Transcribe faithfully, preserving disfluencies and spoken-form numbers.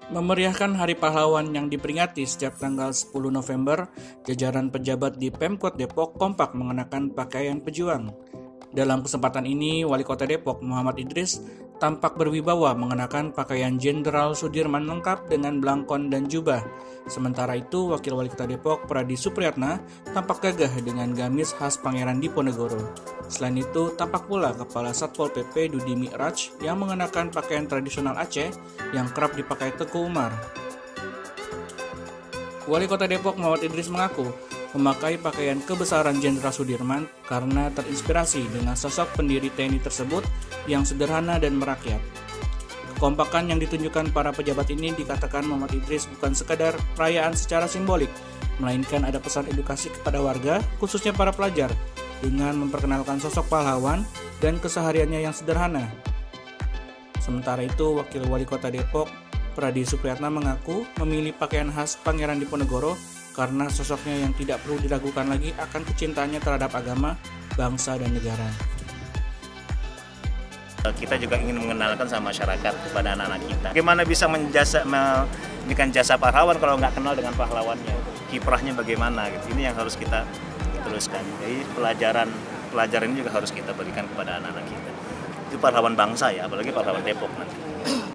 Memeriahkan Hari Pahlawan yang diperingati setiap tanggal sepuluh November, jajaran pejabat di Pemkot Depok kompak mengenakan pakaian pejuang. Dalam kesempatan ini, Wali Kota Depok Muhammad Idris tampak berwibawa mengenakan pakaian Jenderal Sudirman lengkap dengan belangkon dan jubah. Sementara itu, Wakil Wali Kota Depok Pradi Supriyatna tampak gagah dengan gamis khas Pangeran Diponegoro. Selain itu, tampak pula Kepala Satpol P P Dudi Mi'raj yang mengenakan pakaian tradisional Aceh yang kerap dipakai Teguh Umar. Wali Kota Depok Muhammad Idris mengaku memakai pakaian kebesaran Jenderal Sudirman karena terinspirasi dengan sosok pendiri T N I tersebut yang sederhana dan merakyat. Kekompakan yang ditunjukkan para pejabat ini dikatakan Muhammad Idris bukan sekadar perayaan secara simbolik, melainkan ada pesan edukasi kepada warga, khususnya para pelajar, dengan memperkenalkan sosok pahlawan dan kesehariannya yang sederhana. Sementara itu, Wakil Wali Kota Depok Pradi Supriyatna mengaku memilih pakaian khas Pangeran Diponegoro karena sosoknya yang tidak perlu diragukan lagi akan kecintaannya terhadap agama, bangsa, dan negara. Kita juga ingin mengenalkan sama masyarakat kepada anak-anak kita. Bagaimana bisa menjasa, memberikan jasa pahlawan kalau nggak kenal dengan pahlawannya? Kiprahnya bagaimana? Gitu. Ini yang harus kita teruskan. Jadi pelajaran pelajaran ini juga harus kita berikan kepada anak-anak kita. Itu pahlawan bangsa ya, apalagi pahlawan Depok nanti.